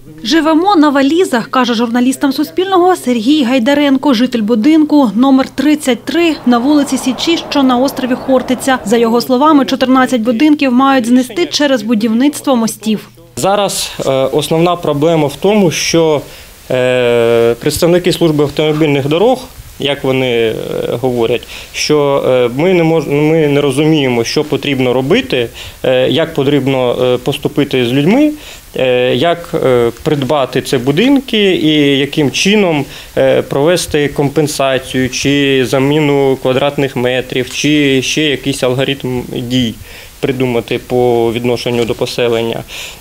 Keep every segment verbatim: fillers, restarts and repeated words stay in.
Живемо на валізах, каже журналістам Суспільного Сергій Гайдаренко, житель будинку номер тридцять три на вулиці Січі, що на острові Хортиця. За його словами, чотирнадцять будинків мають знести через будівництво мостів. Зараз основна проблема в тому, що представники служби автомобільних дорог, як вони говорять, що ми не мож, ми не розуміємо, що потрібно робити, як потрібно поступити з людьми, як придбати ці будинки і яким чином провести компенсацію, чи заміну квадратних метрів, чи ще якийсь алгоритм дій придумати по відношенню до поселення.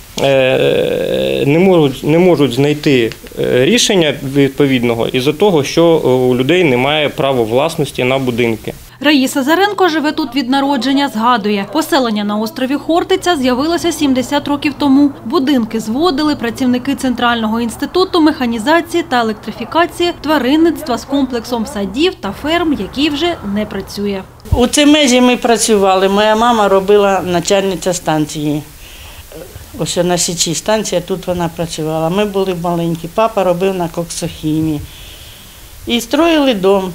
Не можуть, не можуть знайти рішення відповідного із-за того, що у людей немає права власності на будинки. Раїса Заренко живе тут від народження, згадує. Поселення на острові Хортиця з'явилося сімдесят років тому. Будинки зводили працівники Центрального інституту механізації та електрифікації тваринництва з комплексом садів та ферм, який вже не працює. У цій межі ми працювали. Моя мама робила начальниця станції. Ось на Січі станція, тут вона працювала. Ми були маленькі, папа робив на коксохімії. І строїли дом,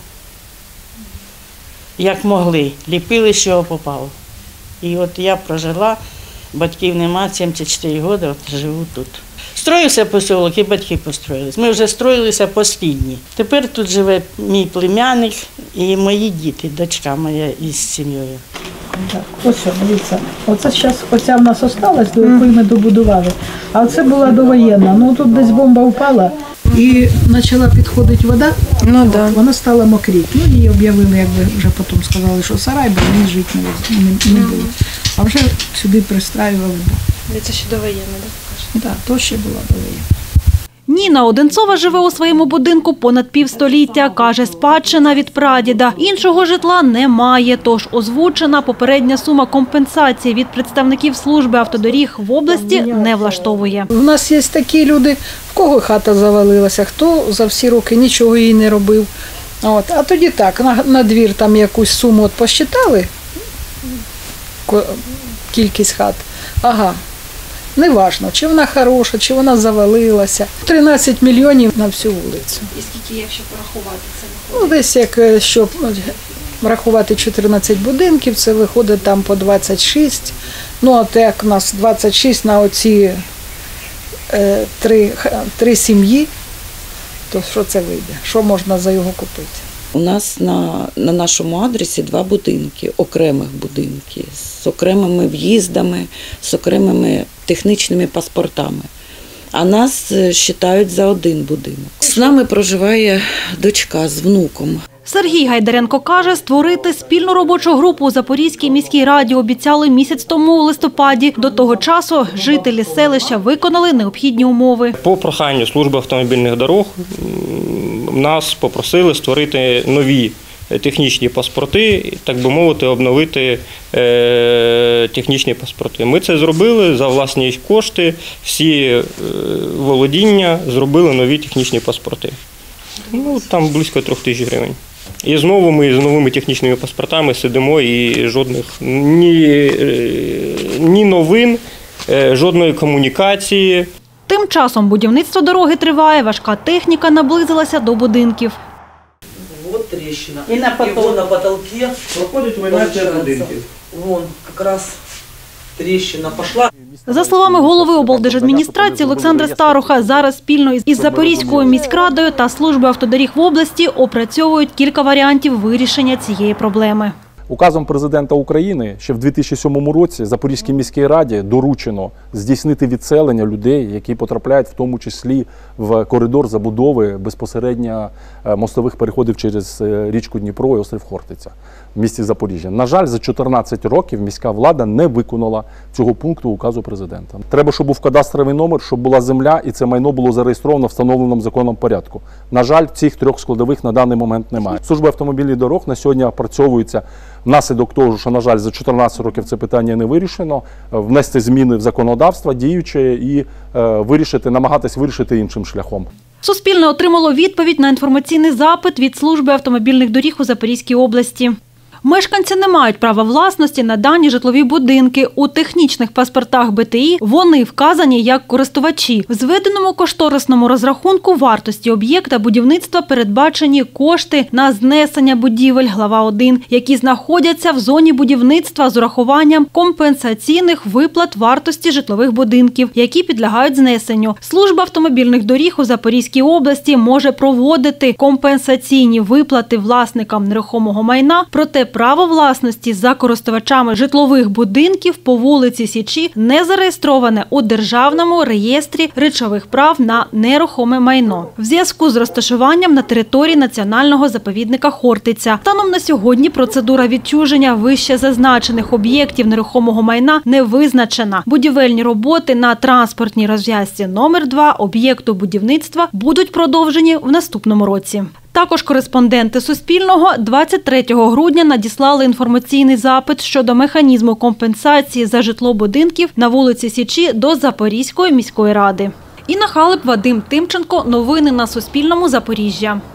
як могли, ліпили, з чого попало. І от я прожила, батьків нема, сімдесят чотири роки, от живу тут. Строївся поселок і батьки построїлись. Ми вже строїлися останні. Тепер тут живе мій племянник і мої діти, дочка моя із сім'єю. Так, ось що, дивіться, оце зараз, оця в нас осталась, до якої ми добудували, а це була довоєнна. Ну тут десь бомба впала і почала підходити вода, ну, да. Вона стала мокріти. Ну, її об'явили, як ви вже потім сказали, що сарай, бо в ній жити не, не, не було. А вже сюди пристраювали. Це ще довоєнна, так? Так, то ще була довоєнна. Ніна Одинцова живе у своєму будинку понад півстоліття. Каже, спадщина від прадіда. Іншого житла немає, тож озвучена попередня сума компенсації від представників служби автодоріг в області не влаштовує. У нас є такі люди, в кого хата завалилася, хто за всі роки нічого їй не робив. От. А тоді так, на, на двір там якусь суму от посчитали, кількість хат, ага. Неважно, чи вона хороша, чи вона завалилася. тринадцять мільйонів на всю вулицю. І скільки, якщо порахувати це? Ну, десь, як, щоб рахувати чотирнадцять будинків, це виходить там по двадцять шість. Ну, от як у нас двадцять шість на оці е, три, три сім'ї, то що це вийде? Що можна за його купити? У нас на, на нашому адресі два будинки, окремих будинки, з окремими в'їздами, з окремими технічними паспортами. А нас вважають за один будинок. З нами проживає дочка з внуком. Сергій Гайдаренко каже, створити спільну робочу групу у Запорізькій міській раді обіцяли місяць тому у листопаді. До того часу жителі селища виконали необхідні умови. По проханню служби автомобільних дорог нас попросили створити нові технічні паспорти, так би мовити, обновити технічні паспорти. Ми це зробили за власні кошти, всі володіння зробили нові технічні паспорти. Ну, там близько трьох тисяч гривень. І знову ми з новими технічними паспортами сидимо і жодних ні, ні новин, жодної комунікації. Тим часом будівництво дороги триває, важка техніка наблизилася до будинків. Вот трещина. І на потолку. И вот на потолке проходить руйнація будинків. Вон, как раз трещина пошла. За словами голови облдержадміністрації Олександра Старуха, зараз спільно із Запорізькою міськрадою та службою автодоріг в області опрацьовують кілька варіантів вирішення цієї проблеми. Указом президента України ще в дві тисячі сьомому році Запорізькій міській раді доручено здійснити відселення людей, які потрапляють в тому числі в коридор забудови безпосередньо мостових переходів через річку Дніпро і острів Хортиця в місті Запоріжжя. На жаль, за чотирнадцять років міська влада не виконала цього пункту указу президента. Треба, щоб був кадастровий номер, щоб була земля і це майно було зареєстровано в встановленому законом порядку. На жаль, цих трьох складових на даний момент немає. Служба автомобільних дорог на сьогодні опрацьовується внаслідок того, що, на жаль, за чотирнадцять років це питання не вирішено, внести зміни в законодавство діюче і е, вирішити, намагатись вирішити іншим шляхом. Суспільне отримало відповідь на інформаційний запит від служби автомобільних доріг у Запорізькій області. Мешканці не мають права власності на дані житлові будинки. У технічних паспортах Б Т І вони вказані як користувачі. В зведеному кошторисному розрахунку вартості об'єкта будівництва передбачені кошти на знесення будівель, глава один, які знаходяться в зоні будівництва з урахуванням компенсаційних виплат вартості житлових будинків, які підлягають знесенню. Служба автомобільних доріг у Запорізькій області може проводити компенсаційні виплати власникам нерухомого майна, проте право власності за користувачами житлових будинків по вулиці Січі не зареєстроване у Державному реєстрі речових прав на нерухоме майно. В зв'язку з розташуванням на території національного заповідника Хортиця. Станом на сьогодні процедура відчуження вище зазначених об'єктів нерухомого майна не визначена. Будівельні роботи на транспортній розв'язці номер два об'єкту будівництва будуть продовжені в наступному році. Також кореспонденти Суспільного двадцять третього грудня надіслали інформаційний запит щодо механізму компенсації за житло будинків на вулиці Січі до Запорізької міської ради. Інна Халип, Вадим Тимченко. Новини на Суспільному. Запоріжжя.